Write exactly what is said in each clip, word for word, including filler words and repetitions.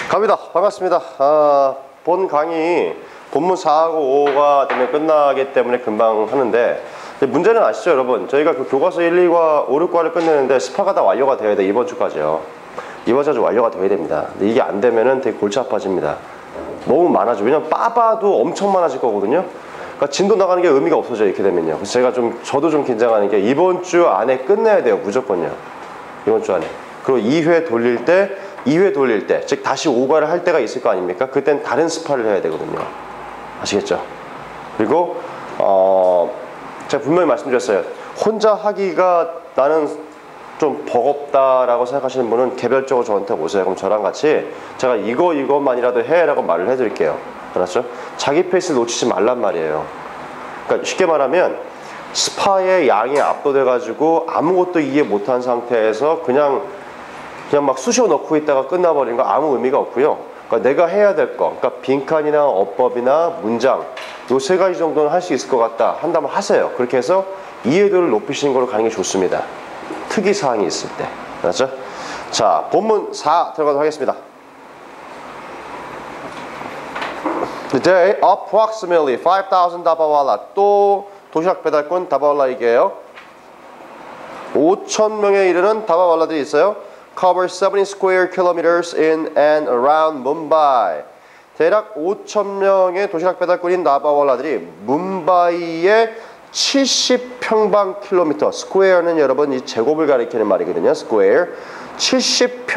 갑니다. 반갑습니다. 아, 본 강의 본문 사하고 오가 되면 끝나기 때문에 금방 하는데 문제는 아시죠 여러분? 저희가 그 교과서 일, 이과, 오, 육과를 끝내는데 스파가 다 완료가 돼야 돼. 이번 주까지요. 이번 주까지 완료가 돼야 됩니다. 근데 이게 안 되면은 되게 골치 아파집니다. 너무 많아져. 왜냐면 빠봐도 엄청 많아질 거거든요. 그러니까 진도 나가는 게 의미가 없어져 이렇게 되면요. 그래서 제가 좀 저도 좀 긴장하는 게 이번 주 안에 끝내야 돼요. 무조건요. 이번 주 안에. 그리고 이 회 돌릴 때 이 회 돌릴 때, 즉 다시 오과를 할 때가 있을 거 아닙니까? 그땐 다른 스파를 해야 되거든요. 아시겠죠? 그리고 어, 제가 분명히 말씀드렸어요. 혼자 하기가 나는 좀 버겁다라고 생각하시는 분은 개별적으로 저한테 오세요. 그럼 저랑 같이 제가 이거 이것만이라도 해라고 말을 해드릴게요. 알았죠? 자기 페이스를 놓치지 말란 말이에요. 그러니까 쉽게 말하면 스파의 양이 압도돼가지고 아무것도 이해 못한 상태에서 그냥 그냥 막 쑤셔 넣고 있다가 끝나버리는 거 아무 의미가 없고요. 그러니까 내가 해야 될 거, 그러니까 빈칸이나 어법이나 문장 요 세 가지 정도는 할 수 있을 것 같다 한다면 하세요. 그렇게 해서 이해도를 높이시는 걸로 가는 게 좋습니다. 특이사항이 있을 때. 알았죠? 자, 본문 사 들어가도록 하겠습니다. Today, approximately five thousand 다바왈라. 또 도시락 배달꾼 다바왈라에게요. 오천 명에 이르는 다바왈라들이 있어요. Cover seventy square kilometers in and around Mumbai. 대략 오천 명의 도시락 배달꾼인 다바왈라들이 뭄바이의 칠십 평방킬로미터, 스퀘어는 여러분 이 제곱을 가리키는 말이거든요. 스퀘어. 칠십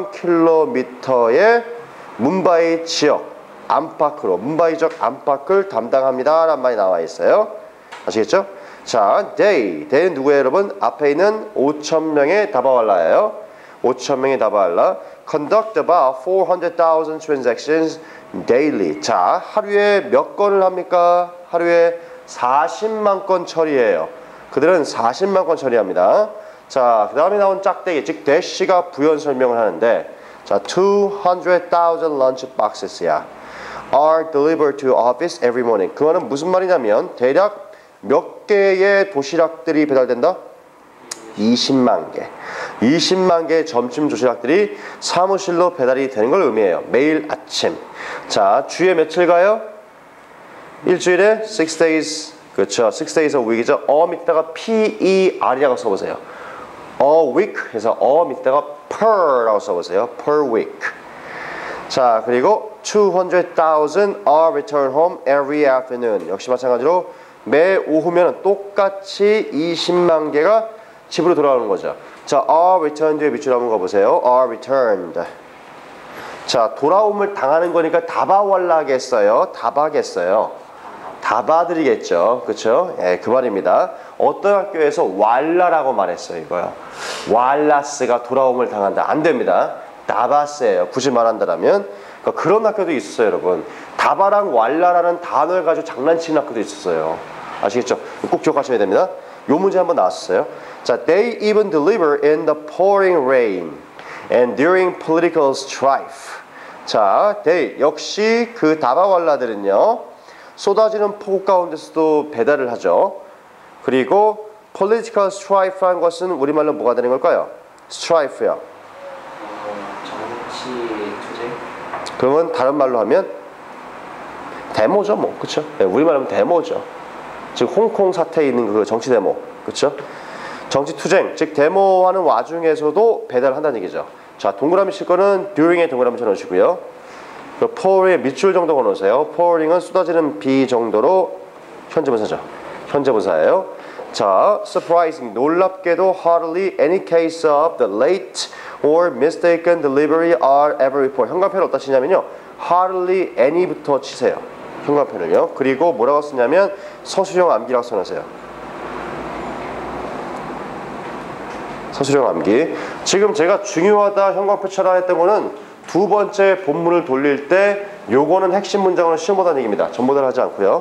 평방킬로미터의 뭄바이 지역 안팎으로, 뭄바이 지역 안팎을 담당합니다 라는 말이 나와 있어요. 아시겠죠? 자, they. they는 누구예요 여러분? 앞에 있는 오천 명의 다바왈라예요. 오천 명의 다바왈라. Conduct about four hundred thousand transactions daily. 자, 하루에 몇 건을 합니까? 하루에 사십만 건 처리해요. 그들은 사십만 건 처리합니다. 자, 그 다음에 나온 짝대기, 즉 대시가 부연 설명을 하는데, 자, two hundred thousand lunch boxes야. are delivered to office every morning. 그거는 무슨 말이냐면 대략 몇 개의 도시락들이 배달된다? 이십만 개. 이십만 개의 점심 도시락들이 사무실로 배달이 되는 걸 의미해요. 매일 아침. 자, 주에 며칠 가요? 일주일에 six days. 그렇죠. six days a week이죠. 어 밑에다가 P-E-R이라고 써보세요. a week 해서 어 밑에다가 per라고 써보세요. per week. 자, 그리고 two hundred thousand are returned home every afternoon. 역시 마찬가지로 매 오후면 똑같이 이십만 개가 집으로 돌아오는 거죠. 자, are returned의 밑줄 한번 가보세요. are returned. 자, 돌아옴을 당하는 거니까 다바왈라겠어요? 다바겠어요? 다바들이겠죠. 그쵸? 예, 그 말입니다. 어떤 학교에서 왈라라고 말했어요, 이거요. 왈라스가 돌아옴을 당한다. 안 됩니다. 다바스예요. 굳이 말한다면. 그러니까 그런 학교도 있었어요, 여러분. 다바랑 왈라라는 단어를 가지고 장난치는 학교도 있었어요. 아시겠죠? 꼭 기억하셔야 됩니다. 요 문제 한번 나왔었어요. 자, they even deliver in the pouring rain and during political strife. 자, they 역시 그 다바왈라들은요 쏟아지는 폭우 가운데서도 배달을 하죠. 그리고 political strife한 것은 우리말로 뭐가 되는 걸까요? strife요. 어, 정치 투쟁? 그러면 다른 말로 하면 데모죠, 뭐, 그렇죠? 네, 우리말로 하면 데모죠. 즉 홍콩 사태에 있는 그 정치 데모, 그렇죠? 정치 투쟁, 즉 데모하는 와중에서도 배달한다는 얘기죠. 자, 동그라미 칠 거는 during에 동그라미 쳐놓으시고요. 그 pour의 밑줄 정도 걸어놓으세요. pouring은 쏟아지는 비 정도로 현재분사죠. 현재분사예요. 자, surprising, 놀랍게도 hardly any case of the late or mistaken delivery are ever reported. 현관펜을 어디다 치냐면요. hardly any부터 치세요. 현관펜을요. 그리고 뭐라고 쓰냐면 서술형 암기라고 써놓으세요. 서술형 암기. 지금 제가 중요하다 현관펜 쳐라 했던 거는 두 번째 본문을 돌릴 때 요거는 핵심 문장으로 시험 보다는 얘기입니다. 전보다 하지 않고요.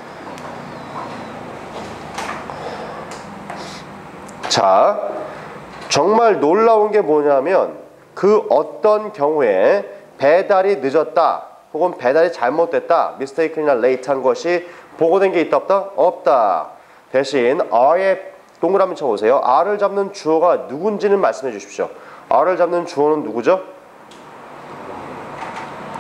자, 정말 놀라운 게 뭐냐면 그 어떤 경우에 배달이 늦었다 혹은 배달이 잘못됐다, mistaken이나 late한 것이 보고된 게 있다 없다? 없다. 대신 R에 동그라미 쳐보세요. R을 잡는 주어가 누군지는 말씀해 주십시오. R을 잡는 주어는 누구죠?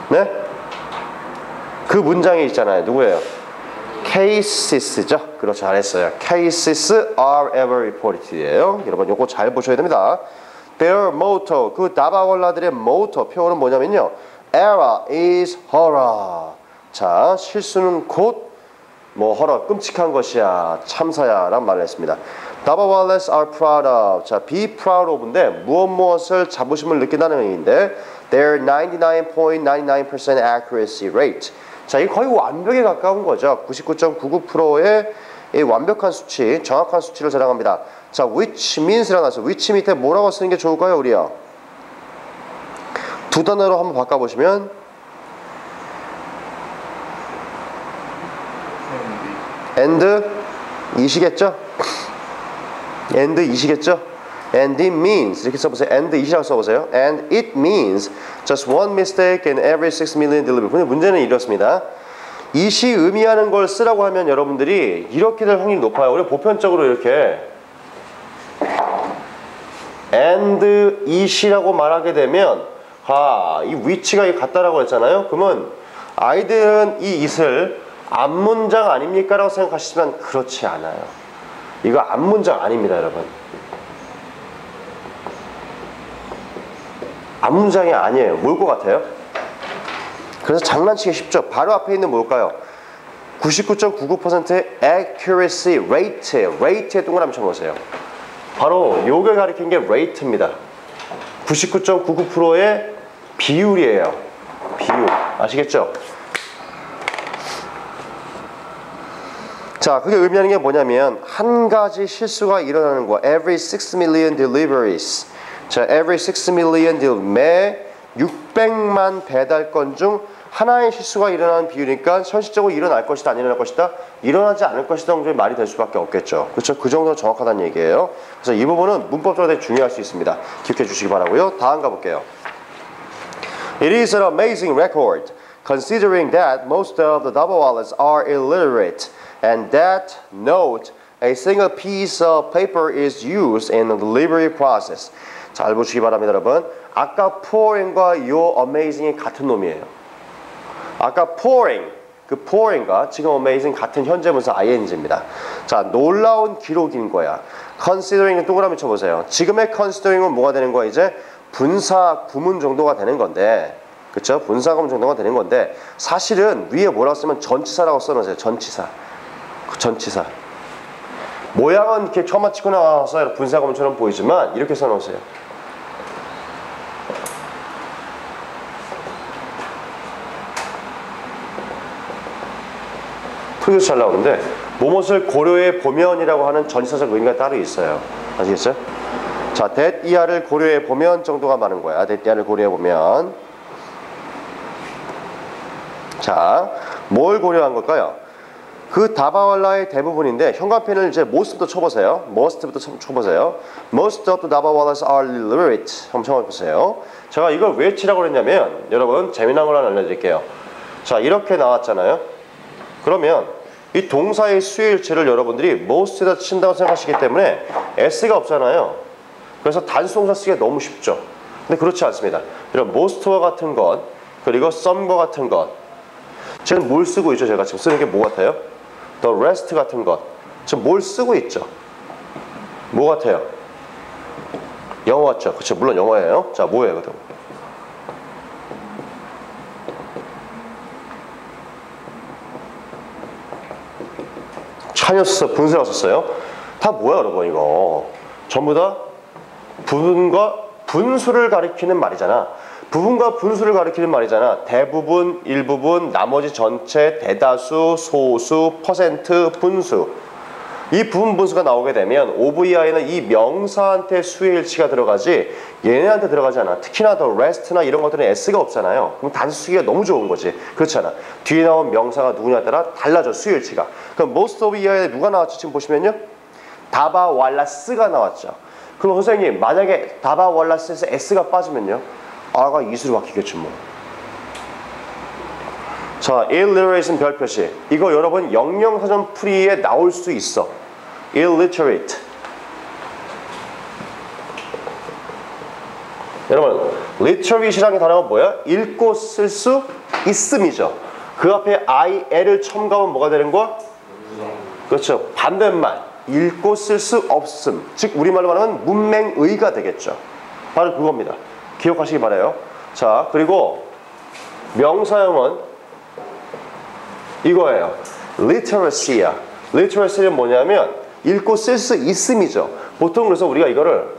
네? 그 문장이 있잖아요. 누구예요? cases죠. 그렇죠. 잘했어요. cases are ever reported예요. 여러분 요거 잘 보셔야 됩니다. Their motto, 그 다바왈라들의 motto, 표현은 뭐냐면요. Error is horror. 자, 실수는 곧 뭐 horror, 끔찍한 것이야, 참사야 라는 말을 했습니다. 다바왈라s are proud of. 자, be proud of인데 무엇 무엇을 자부심을 느낀다는 의미인데 their ninety-nine point nine nine percent accuracy rate. 자, 이게 거의 완벽에 가까운 거죠. 구십구 점 구구 퍼센트의 이 완벽한 수치, 정확한 수치를 자랑합니다. 자, which means라고 나왔어요. which 밑에 뭐라고 쓰는 게 좋을까요, 우리요? 두 단어로 한번 바꿔보시면 and 이시겠죠? and 이시겠죠? and it means 이렇게 써보세요. and it이라고 써보세요. and it means just one mistake in every six million delivery. 근데 문제는 이렇습니다. it이 의미하는 걸 쓰라고 하면 여러분들이 이렇게 될 확률이 높아요. 우리 보편적으로 이렇게 and it이라고 말하게 되면 아, 이 which가 같다라고 했잖아요. 그러면 아이들은 이 it을 앞문장 아닙니까? 라고 생각하시지만 그렇지 않아요. 이거 앞문장 아닙니다, 여러분. 앞문장이 아니에요. 뭘 것 같아요? 그래서 장난치기 쉽죠. 바로 앞에 있는 뭘까요? 구십구 점 구구 퍼센트의 accuracy rate, rate에 동그라미 쳐보세요. 바로 요게 가리킨 게 rate입니다. 구십구 점 구구 퍼센트의 비율이에요. 비율. 아시겠죠? 자, 그게 의미하는 게 뭐냐면 한 가지 실수가 일어나는 거. every six million deliveries. 자, every six million deal, 매 육백만 배달건 중 하나의 실수가 일어나는 비율이니까 현실적으로 일어날 것이다, 안 일어날 것이다, 일어나지 않을 것이다 정도의 말이 될 수밖에 없겠죠. 그렇죠? 그 정도로 정확하다는 얘기예요. 그래서 이 부분은 문법적으로 되게 중요할 수 있습니다. 기억해 주시기 바라고요. 다음 가볼게요. It is an amazing record, considering that most of the double wallets are illiterate, and that note, a single piece of paper is used in the delivery process. 잘 보시기 바랍니다, 여러분. 아까 pouring과 요 amazing이 같은 놈이에요. 아까 pouring, 그 pouring과 지금 amazing 같은 현재분사 ing입니다. 자, 놀라운 기록인 거야. considering은 동그라미 쳐보세요. 지금의 considering은 뭐가 되는 거야? 이제 분사 구문 정도가 되는 건데, 그쵸? 분사 구문 정도가 되는 건데, 사실은 위에 뭐라고 쓰면 전치사라고 써놓으세요. 전치사. 그 전치사. 모양은 이렇게 처마 치고 나와서 분사 구문처럼 보이지만 이렇게 써놓으세요. 풀교수 잘 나오는데 무엇을 고려해 보면이라고 하는 전치사적 의미가 따로 있어요. 아시겠죠? 자, that 이하를 고려해 보면 정도가 많은 거야. that 이하를 고려해 보면. 자, 뭘 고려한 걸까요? 그 다바왈라의 대부분인데 현관펜을 이제 most부터 쳐보세요. most부터 쳐보세요. most of the 다바왈라s are illiterate. 한번 쳐보세요. 제가 이걸 왜 치라고 그랬냐면 여러분 재미난 걸 하나 알려드릴게요. 자, 이렇게 나왔잖아요. 그러면 이 동사의 수일치를 여러분들이 most에다 친다고 생각하시기 때문에 s가 없잖아요. 그래서 단수동사 쓰기가 너무 쉽죠. 근데 그렇지 않습니다. 이런 most와 같은 것, 그리고 some과 같은 것, 지금 뭘 쓰고 있죠? 제가 지금 쓰는 게 뭐 같아요? the rest 같은 것, 지금 뭘 쓰고 있죠? 뭐 같아요? 영어 같죠? 그렇죠? 물론 영어예요. 자, 뭐예요? 그럼? 차였어, 분수라고 썼어요. 다 뭐야, 여러분, 이거? 전부 다 부분과 분수를 가리키는 말이잖아. 부분과 분수를 가리키는 말이잖아. 대부분, 일부분, 나머지 전체, 대다수, 소수, 퍼센트, 분수. 이 부분 분수가 나오게 되면 오브이아이는 이 명사한테 수의 일치가 들어가지 얘네한테 들어가지 않아. 특히나 더 rest나 이런 것들은 s가 없잖아요. 그럼 단수 쓰기가 너무 좋은 거지. 그렇지 않아. 뒤에 나온 명사가 누구냐에 따라 달라져, 수의 일치가. 그럼 most of 이하에 누가 나왔죠? 지금 보시면요. 다바왈라스가 나왔죠. 그럼 선생님 만약에 다바왈라스에서 s가 빠지면요. R가 이수로 바뀌겠지 뭐. 자, illiterate는 별표시. 이거 여러분 영영사전 풀이에 나올 수 있어. illiterate. 여러분 literally이라는 단어가 뭐야? 읽고 쓸 수 있음이죠. 그 앞에 il을 첨가하면 뭐가 되는 거야? 그렇죠. 반대말. 읽고 쓸 수 없음. 즉 우리말로 말하면 문맹의가 되겠죠. 바로 그겁니다. 기억하시기 바라요. 자, 그리고 명사형은 이거예요. literacy야. literacy는 뭐냐면 읽고 쓸 수 있음이죠. 보통 그래서 우리가 이거를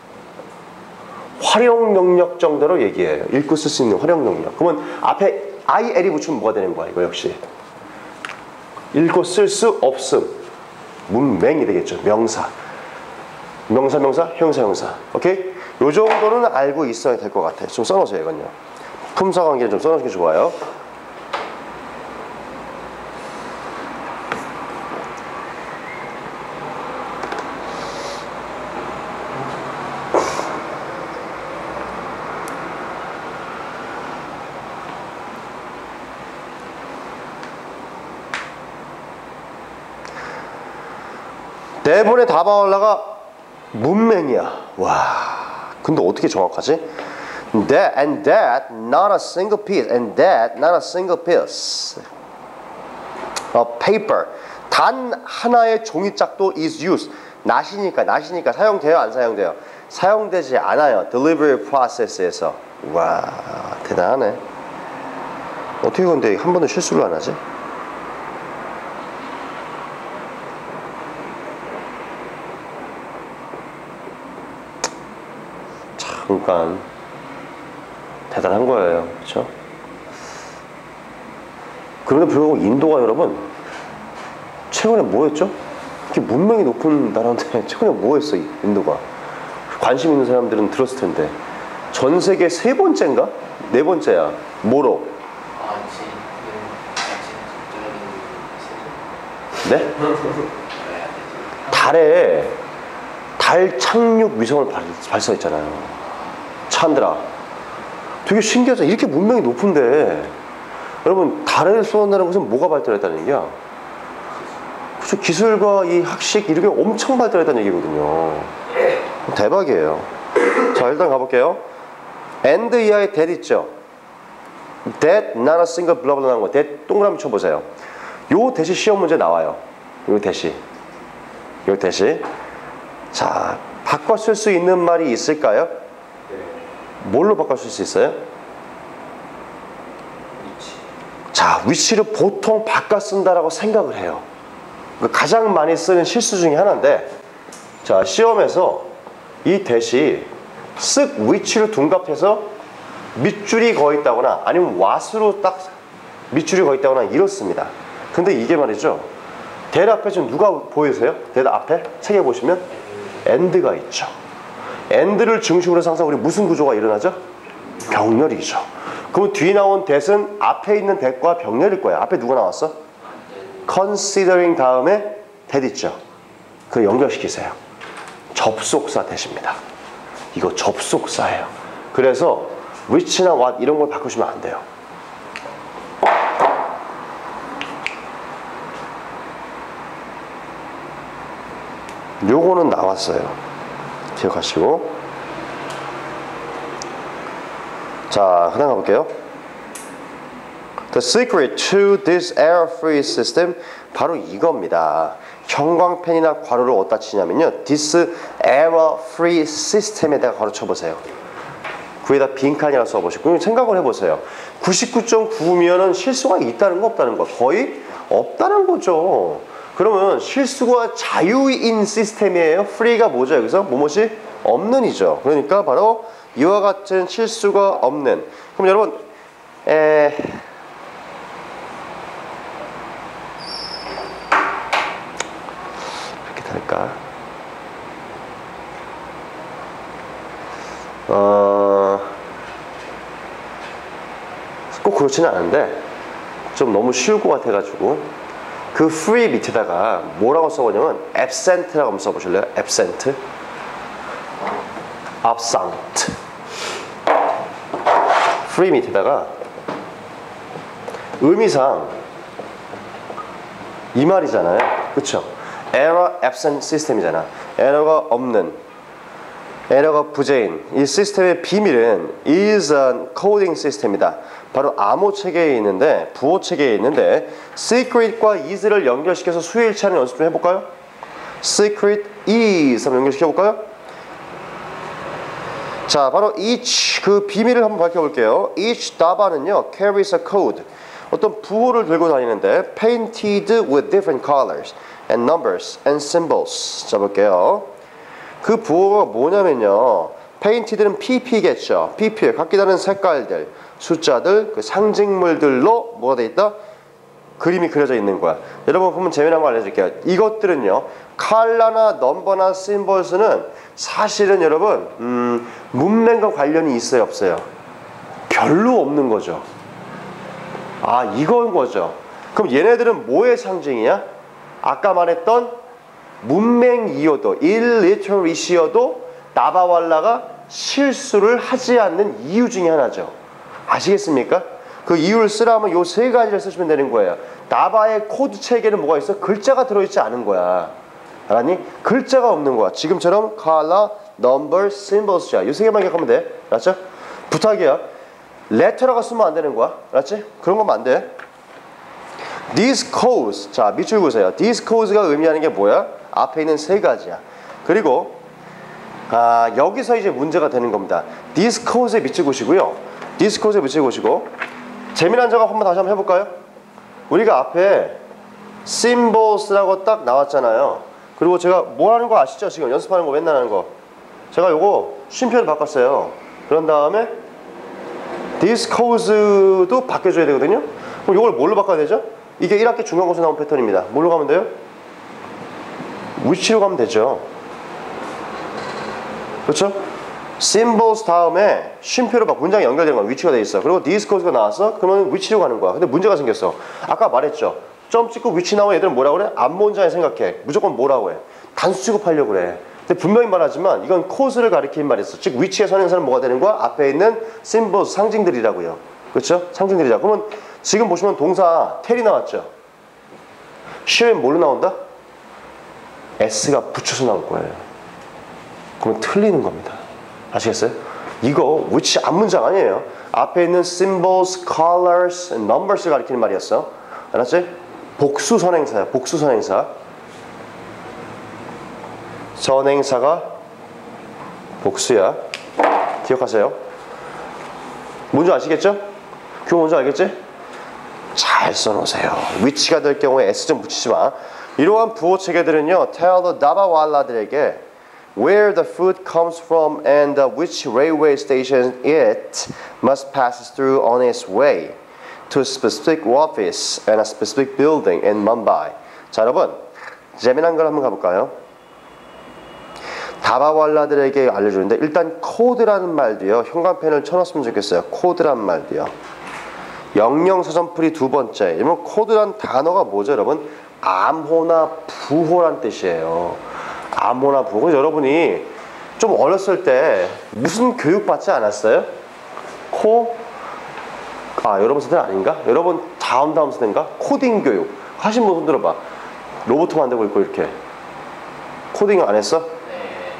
활용 능력 정도로 얘기해요. 읽고 쓸 수 있는 활용 능력. 그러면 앞에 il이 붙이면 뭐가 되는 거야? 이거 역시 읽고 쓸 수 없음. 문맹이 되겠죠. 명사. 명사, 명사, 형사, 형사. 오케이? 요 정도는 알고 있어야 될 것 같아요. 좀 써놓으세요, 이건요. 품사 관계를 좀 써놓는 게 좋아요. 대본에 다바올라가 문맹이야. 와, 근데 어떻게 정확하지? That and that, not a single piece. And that, not a single piece. A paper. 단 하나의 종이짝도 is used. 낫이니까, 낫이니까 사용돼요, 안 사용돼요? 사용되지 않아요. Delivery process에서. 와, 대단하네. 어떻게 근데 한 번도 실수를 안 하지? 그러니까 대단한 거예요. 그렇죠? 그런데 불구하고 인도가 여러분 최근에 뭐 했죠? 이렇게 문명이 높은 나라인데 최근에 뭐 했어? 인도가 관심 있는 사람들은 들었을 텐데 전 세계 세 번째인가? 네 번째야. 뭐로? 네? 달에 달 착륙 위성을 발사했잖아요. 찬드라. 되게 신기하죠. 이렇게 문명이 높은데 여러분 달에 쏘는다는 것은 뭐가 발달했다는 얘기야? 그렇죠. 기술과 이 학식 이렇게 엄청 발달했다는 얘기거든요. 대박이에요. 자, 일단 가볼게요. and 이하의 that 있죠. that not a single blah blah 하는 거. that 동그라미 쳐보세요. 요 that이 시험 문제 나와요. 요 that이. 요 that이. 자, 바꿔 쓸 수 있는 말이 있을까요? 뭘로 바꿔 쓸 수 있어요? 위치. 자, 위치를 보통 바꿔 쓴다라고 생각을 해요. 가장 많이 쓰는 실수 중에 하나인데, 자, 시험에서 이 대시 쓱 위치를 둔갑해서 밑줄이 거의 있다거나 아니면 왓으로 딱 밑줄이 거의 있다거나 이렇습니다. 근데 이게 말이죠. 대 앞에 지금 누가 보이세요? 대 앞에 책에 보시면 and가 있죠. and를 중심으로 해서 항상 우리 무슨 구조가 일어나죠? 병렬이죠. 그럼 뒤에 나온 that은 앞에 있는 that과 병렬일 거예요. 앞에 누가 나왔어? considering 다음에 that 있죠. 그걸 연결시키세요. 접속사 that입니다. 이거 접속사예요. 그래서 which나 what 이런 걸 바꾸시면 안 돼요. 요거는 나왔어요. 기억하시고. 자, 그다음 가볼게요. The secret to this error-free system 바로 이겁니다. 형광펜이나 괄호를 어디다 치냐면요. this error-free system에다가 괄호 쳐보세요. 그에다 빈칸이라 써보시고 생각을 해보세요. 구십구 점 구면은 실수가 있다는 거 없다는 거? 거의 없다는 거죠. 그러면 실수가 자유인 시스템이에요. free가 뭐죠? 여기서 뭐뭐이 없는이죠. 그러니까 바로 이와 같은 실수가 없는. 그럼 여러분 에... 이렇게 될까? 어... 꼭 그렇지는 않은데 좀 너무 쉬울 것 같아가지고 그 free 밑에다가 뭐라고 써보냐면 absent라고 한번 써보실래요? absent, absent. free 밑에다가 의미상 이 말이잖아요. 그쵸? error absent system이잖아. 에러가 없는, 에러가 부재인 이 시스템의 비밀은 is an coding 시스템이다. 바로 암호 체계에 있는데 부호 체계에 있는데 secret과 is를 연결시켜서 수요일치하는 연습 좀 해볼까요? secret is 한번 연결시켜볼까요? 자, 바로 each 그 비밀을 한번 밝혀볼게요. each 다바는요 carries a code 어떤 부호를 들고 다니는데 painted with different colors and numbers and symbols. 자, 볼게요. 그 부호가 뭐냐면요 painted는 pp겠죠. pp 각기 다른 색깔들 숫자들 그 상징물들로 뭐가 돼 있다? 그림이 그려져 있는 거야. 여러분 보면 재미난 거 알려줄게요. 이것들은요 컬러나 넘버나 심볼스는 사실은 여러분 음, 문맥과 관련이 있어요 없어요? 별로 없는 거죠. 아 이건 거죠. 그럼 얘네들은 뭐의 상징이야? 아까 말했던 문맹이어도 일리터리시여도 나바왈라가 실수를 하지 않는 이유 중에 하나죠. 아시겠습니까? 그 이유를 쓰라면 요 세 가지를 쓰시면 되는 거예요. 나바의 코드 체계는 뭐가 있어? 글자가 들어있지 않은 거야. 알았니? 글자가 없는 거야. 지금처럼 color, number, symbols야. 요 세 개만 기억하면 돼. 알았죠? 부탁이야. letter라고 쓰면 안 되는 거야. 알았지? 그런 거면 안 돼. These codes. 자, 밑줄 보세요. These codes가 의미하는 게 뭐야? 앞에 있는 세 가지야. 그리고 아, 여기서 이제 문제가 되는 겁니다. These codes에 밑줄 보시고요. These codes에 밑줄 보시고 재미난 작업 한번 다시 한번 해볼까요? 우리가 앞에 symbols라고 딱 나왔잖아요. 그리고 제가 뭐 하는 거 아시죠? 지금 연습하는 거 맨날 하는 거. 제가 요거 쉼표를 바꿨어요. 그런 다음에 These codes도 바뀌어줘야 되거든요. 그럼 요걸 뭘로 바꿔야 되죠? 이게 일 학기 중간고사 나온 패턴입니다. 뭘로 가면 돼요? which로 가면 되죠. 그렇죠? symbols 다음에 쉼표로 막 문장이 연결되는 거야. which가 돼 있어. 그리고 these codes가 나왔어. 그러면 which로 가는 거야. 근데 문제가 생겼어. 아까 말했죠. 점 찍고 which 나오면 얘들은 뭐라고 그래? 앞문장에 생각해. 무조건 뭐라고 해? 단수 취급하려고 그래. 근데 분명히 말하지만 이건 코드를 가리키는 말이었어. 즉 which의 선행사는 뭐가 되는 거야? 앞에 있는 symbols 상징들이라고요. 그렇죠? 상징들이자. 그러면 지금 보시면 동사 텔이 나왔죠. 시험에 뭘로 나온다? s가 붙여서 나올 거예요. 그러면 틀리는 겁니다. 아시겠어요? 이거 which 앞문장 아니에요. 앞에 있는 symbols, colors, and numbers를 가리키는 말이었어. 알았지? 복수 선행사야. 복수 선행사. 선행사가 복수야. 기억하세요. 뭔지 아시겠죠? 그거 뭔지 알겠지? 잘 써놓으세요. which가 될 경우에 s 좀 붙이지 마. 이러한 부호 체계들은요, tell the 나바왈라들에게 where the food comes from and which railway station it must pass through on its way to a specific office and a specific building in Mumbai. 자, 여러분, 재미난 걸 한번 가볼까요? 다바왈라들에게 알려주는데 일단 코드라는 말도요, 현관펜을 쳐놨으면 좋겠어요. 코드란 말도요. 영영사전풀이 두 번째. 이러면 코드란 단어가 뭐죠, 여러분? 암호나 부호란 뜻이에요. 암호나 부호. 여러분이 좀 어렸을 때 무슨 교육 받지 않았어요? 코? 아, 여러분 세대 아닌가? 여러분 다음 다음 세대인가? 코딩 교육 하신 분 손 들어봐. 로봇 만들고 있고 이렇게. 코딩 안 했어? 네.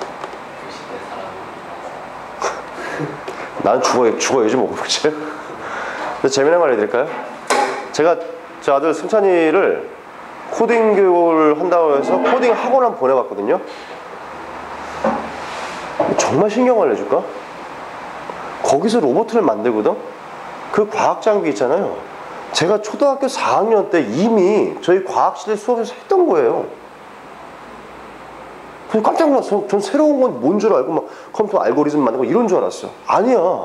나는 죽어, 죽어야지 뭐. 그렇지? 근데 재미난 말 해드릴까요? 제가 제 아들 승찬이를 코딩 교육을 한다고 해서 코딩 학원 한번 보내봤거든요. 정말 신경 알려줄까? 거기서 로봇을 만들거든? 그 과학 장비 있잖아요. 제가 초등학교 사 학년 때 이미 저희 과학실 수업에서 했던 거예요. 그래서 깜짝 놀랐어. 전 새로운 건 뭔 줄 알고 막 컴퓨터 알고리즘 만들고 이런 줄 알았어. 아니야.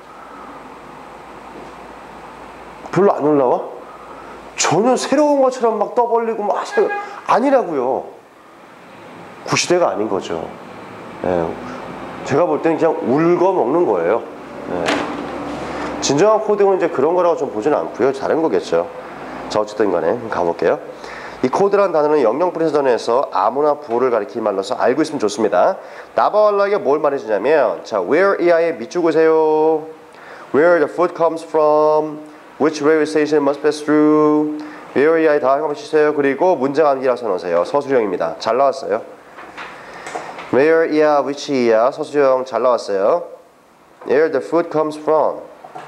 별로 안 올라와? 전혀 새로운 것처럼 막 떠벌리고 막 하세요. 아니라고요. 구시대가 아닌 거죠. 예. 제가 볼 때는 그냥 울거 먹는 거예요. 예. 진정한 코딩은 이제 그런 거라고 좀 보지는 않고요. 다른 거겠죠. 자, 어쨌든 간에 가볼게요. 이 코드라는 단어는 영영분해선에서 아무나 부호를 가리키는 말로서 알고 있으면 좋습니다. 나바왈라에게 뭘 말해주냐면, 자, where 이하에 밑줄 그으세요. where the food comes from, which railway station must pass through, where 이하에 다 한번 치세요. 그리고 문장 암기라서 넣으세요. 서술형입니다. 잘 나왔어요. Where, yeah, which, yeah. 서수영 잘 나왔어요. Where the food comes from.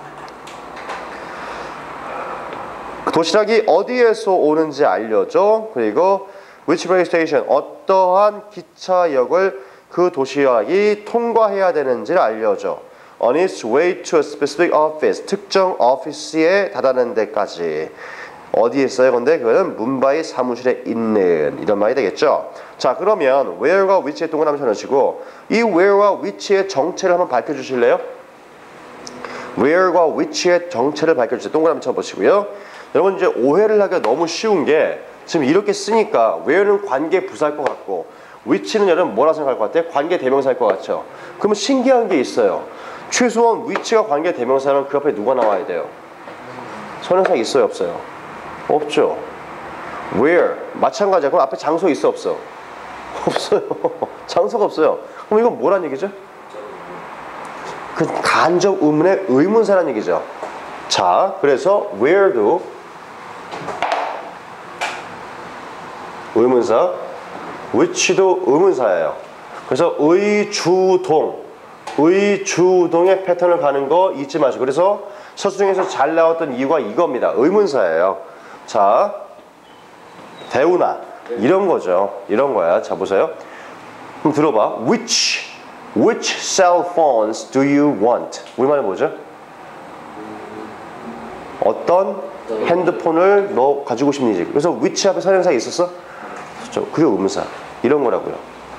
도시락이 어디에서 오는지 알려줘. 그리고 which rail station, 어떠한 기차역을 그 도시락이 통과해야 되는지를 알려줘. On its way to a specific office, 특정 오피스에 달하는 데까지. 어디에 있어요? 근데 그거는 문바이 사무실에 있는 이런 말이 되겠죠. 자, 그러면 where과 which에 동그라미 쳐놓으시고 이 where와 which의 정체를 한번 밝혀주실래요? where과 which의 정체를 밝혀주세요. 동그라미 쳐보시고요. 여러분 이제 오해를 하기가 너무 쉬운 게 지금 이렇게 쓰니까 where는 관계 부사일 것 같고 which는 여러분 뭐라 생각할 것 같아요? 관계 대명사일 것 같죠? 그러면 신기한 게 있어요. 최소한 which가 관계 대명사는 그 앞에 누가 나와야 돼요? 선행사 있어요? 없어요? 없죠. where 마찬가지야. 그럼 앞에 장소 있어? 없어? 없어요. 장소가 없어요. 그럼 이건 뭐란 얘기죠? 그 간접 의문의 의문사란 얘기죠. 자, 그래서 where도 의문사, which도 의문사예요. 그래서 의주동, 의주동의 패턴을 가는 거 잊지 마시고. 그래서 서술형에서 잘 나왔던 이유가 이겁니다. 의문사예요. 자, 대우나 이런 거죠. 이런 거야. 자, 보세요. 그럼 들어봐. Which, which cell phones do you want? 우리말에 뭐죠? 어떤 핸드폰을 너 가지고 싶니? 그래서 which 앞에 선행사 있었어? 그게 의문사. 이런 거라고요.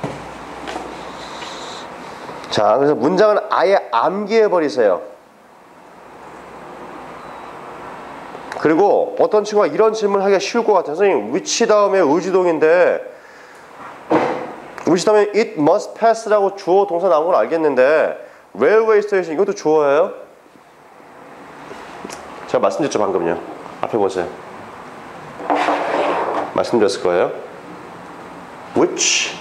자, 그래서 문장은 아예 암기해버리세요. 그리고 어떤 친구가 이런 질문을 하기가 쉬울 것 같아요. 선생님, which 다음에 의주동인데 which 다음에 it must pass라고 주어 동사 나온 건 알겠는데 railway station 이것도 주어예요? 제가 말씀드렸죠 방금요. 앞에 보세요. 말씀드렸을 거예요. Which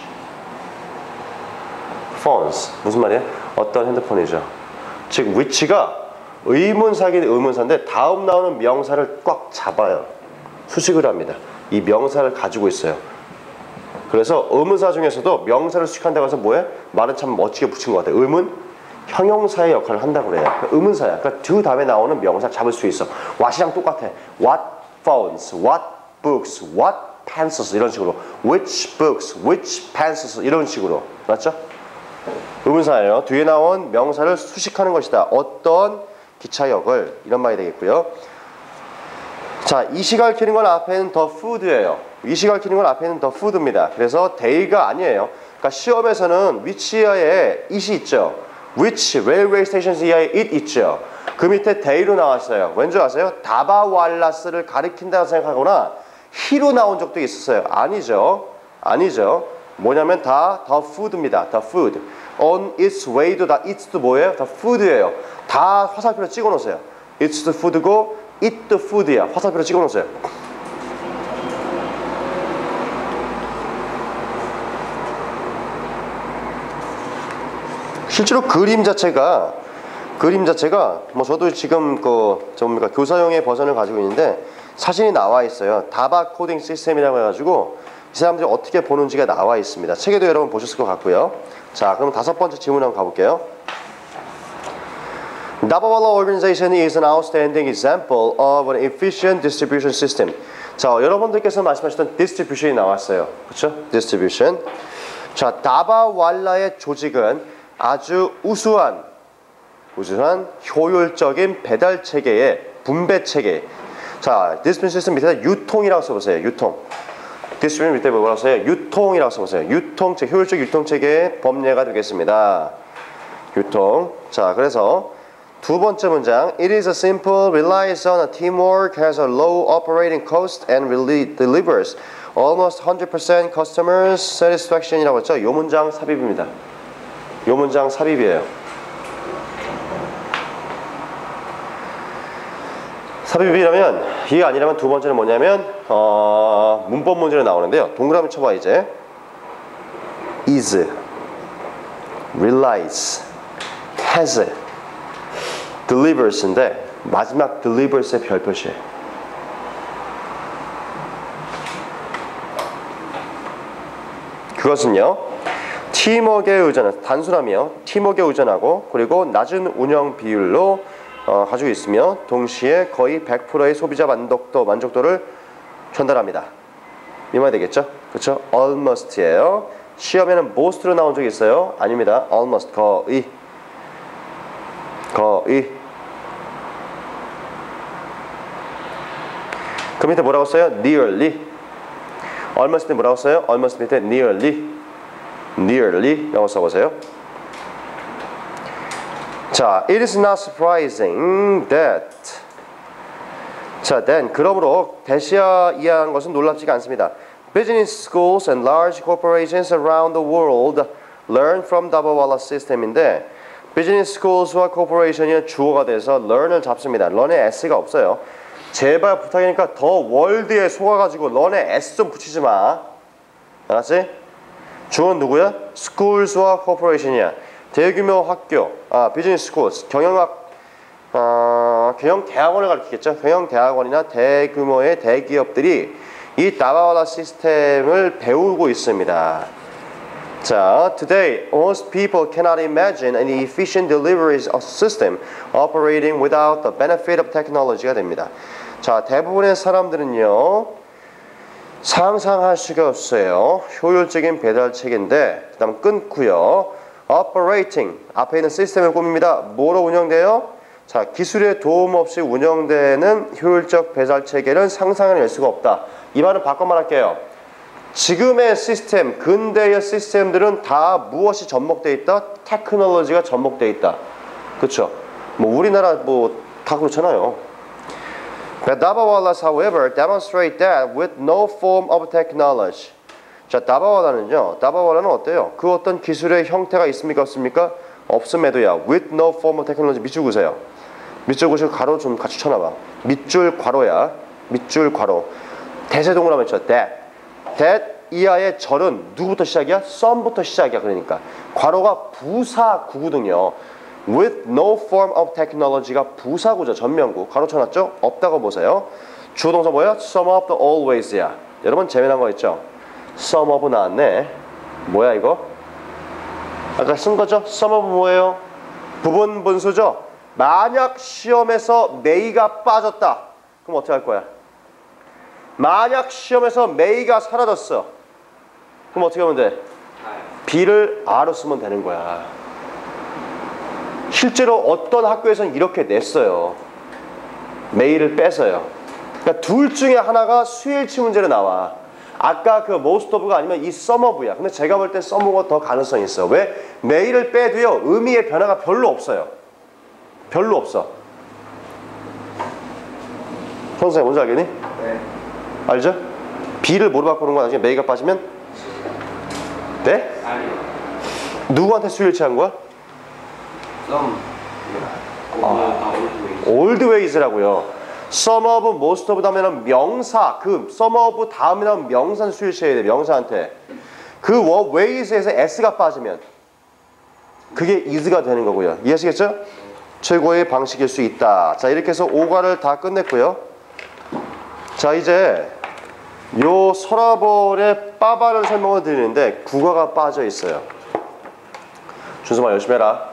phones 무슨 말이에요? 어떤 핸드폰이죠. 즉 which가 의문사긴 의문사인데 다음 나오는 명사를 꽉 잡아요. 수식을 합니다. 이 명사를 가지고 있어요. 그래서 의문사 중에서도 명사를 수식한다고 해서 뭐해? 말은 참 멋지게 붙인 것 같아요. 의문 형용사의 역할을 한다고 그래요. 그러니까 의문사야. 그러니까 그 다음에 나오는 명사 잡을 수 있어. what이랑 똑같아. What phones, what books, what pencils 이런 식으로. Which books, which pencils 이런 식으로. 맞죠? 의문사예요. 뒤에 나온 명사를 수식하는 것이다. 어떤 기차역을 이런 말이 되겠고요. 자, 이 시각 키는 건 앞에는 the food예요. 이 시각 키는 건 앞에는 the food입니다. 그래서 they가 아니에요. 그러니까 시험에서는 which 이하에 it이 있죠. which railway stations 이하에 it 있죠. 그 밑에 they로 나왔어요. 왠지 아세요? 다바왈라스를 가리킨다고 생각하거나 he로 나온 적도 있었어요. 아니죠. 아니죠. 뭐냐면 다 the food입니다. the food. on its way도 다 it'도 뭐예요? 다 food예요. 다 화살표로 찍어 놓으세요. it's the food고 it the food야. 화살표로 찍어 놓으세요. 실제로 그림 자체가 그림 자체가 뭐 저도 지금 그 전문가 교사용의 버전을 가지고 있는데 사진이 나와 있어요. 다바 코딩 시스템이라고 해가지고 이 사람들이 어떻게 보는지가 나와 있습니다. 책에도 여러분 보셨을 것 같고요. 자, 그럼 다섯 번째 질문 한번 가볼게요. Dabawala organization is an outstanding example of an efficient distribution system. 자, 여러분들께서 말씀하셨던 distribution이 나왔어요. 그렇죠? distribution. 자, 다바왈라의 조직은 아주 우수한, 우수한 효율적인 배달 체계의 분배 체계. 자, distribution system 밑에다 유통이라고 써보세요. 유통. 디스트리뷰션 밑에 뭐라고 써요? 유통이라고 써보세요. 유통체, 효율적 유통체계의 법례가 되겠습니다. 유통. 자, 그래서 두 번째 문장. It is a simple, relies on a teamwork, has a low operating cost, and really delivers almost one hundred percent customer satisfaction이라고 했죠. 요 문장 삽입입니다. 요 문장 삽입이에요. 삽입이라면, 이게 아니라면 두 번째는 뭐냐면 어, 문법 문제로 나오는데요. 동그라미 쳐봐 이제. is, relies, has, delivers인데 마지막 delivers의 별표시에요. 그것은요, 팀워크에 의존한 단순하며 팀워크에 의존하고 그리고 낮은 운영 비율로 어, 가지고 있으며 동시에 거의 백 퍼센트의 소비자 만족도 만족도를 전달합니다. 이 말이 되겠죠? 그렇죠? almost예요. 시험에는 most로 나온 적이 있어요? 아닙니다. almost 거의 거의. 그 밑에 뭐라고 써요? nearly. almost 밑에 뭐라고 써요? almost 밑에 nearly. nearly 라고 써보세요. 자, it is not surprising that. 자, then 그러므로 대시아 이해한 것은 놀랍지가 않습니다. Business schools and large corporations around the world learn from Dabawala system인데 Business schools와 corporation이 주어가 돼서 learn을 잡습니다. learn에 s가 없어요. 제발 부탁이니까 더 월드에 속아가지고 learn에 s 좀 붙이지 마. 알았지? 주어는 누구야? schools,와 corporation이야. 대규모 학교, 아, business schools, 경영학, 어, 경영 대학원을 가르치겠죠. 경영 대학원이나 대규모의 대기업들이 이 다바와라 시스템을 배우고 있습니다. 자, today most people cannot imagine an efficient delivery system operating without the benefit of technology가 됩니다. 자, 대부분의 사람들은요 상상할 수가 없어요. 효율적인 배달 체계인데 그 다음 끊고요. operating 앞에 있는 시스템을 꾸밉니다. 뭐로 운영돼요? 자, 기술의 도움 없이 운영되는 효율적 배달 체계는 상상해낼 수가 없다. 이 말은 바꿔 말할게요. 지금의 시스템, 근대의 시스템들은 다 무엇이 접목되어 있다? 테크놀로지가 접목되어 있다. 그렇죠? 뭐 우리나라 뭐 다 그렇잖아요. The Dabawalas, however, demonstrate that with no form of technology. 자, 다바와라는요. 다바와라는 어때요? 그 어떤 기술의 형태가 있습니까? 없습니까? 없음에도야. With no form of technology. 밑줄 그으세요. 밑줄 그으시고 가로 좀 같이 쳐놔봐. 밑줄 괄호야. 밑줄 괄호. 대세동을 하면 쳐. That. that 이하의 절은 누구부터 시작이야? some부터 시작이야. 그러니까 괄호가 부사 구거든요. with no form of technology가 부사구죠. 전면구. 가로 쳐놨죠? 없다고 보세요. 주어 동사 뭐야? some of the always야. 여러분 재미난 거 있죠? some of 나왔네. 뭐야 이거? 아까 쓴 거죠? some of 뭐예요? 부분 분수죠? 만약 시험에서 may가 빠졌다. 그럼 어떻게 할 거야? 만약 시험에서 may가 사라졌어. 그럼 어떻게 하면 돼? B를 R로 쓰면 되는 거야. 실제로 어떤 학교에서는 이렇게 냈어요. may를 빼서요. 그러니까 둘 중에 하나가 수일치 문제로 나와. 아까 그 most of가 아니면 이 some of야. 근데 제가 볼 땐 some of가 더 가능성이 있어. 왜? may를 빼도요. 의미의 변화가 별로 없어요. 별로 없어. 선생님 뭔지 알겠니? 네. 알죠? B를 뭐로 바꾸는 거야? 나중에 may가 빠지면? 네? 아니요. 누구한테 수일치한 거야? some. 아, 아, old ways라고요. some of, most of 다음에는 명사, 그 some of 다음에는 명사는 수일치해야 돼. 명사한테. 그 ways에서 s가 빠지면 그게 is가 되는 거고요. 이해하시겠죠? 최고의 방식일 수 있다. 자, 이렇게 해서 오과를 다 끝냈고요. 자, 이제 요 서라벌의 빠바를 설명을 드리는데 국어가 빠져 있어요. 준수마 열심히 해라.